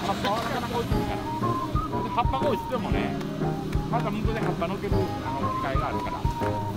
葉っぱはなかなか落ちるから。葉っぱが落ちてもね、また向こうで葉っぱのける機械があるから。